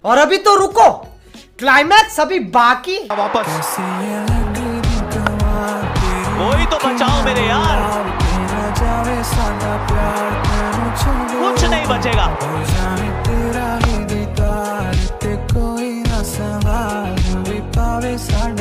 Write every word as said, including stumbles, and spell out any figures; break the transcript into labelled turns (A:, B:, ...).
A: और अभी तो रुको, क्लाइमैक्स अभी बाकी।
B: वापस वही तो बचाओ मेरे यार, कुछ नहीं बचेगा। कोई ना सवाल भी पावे।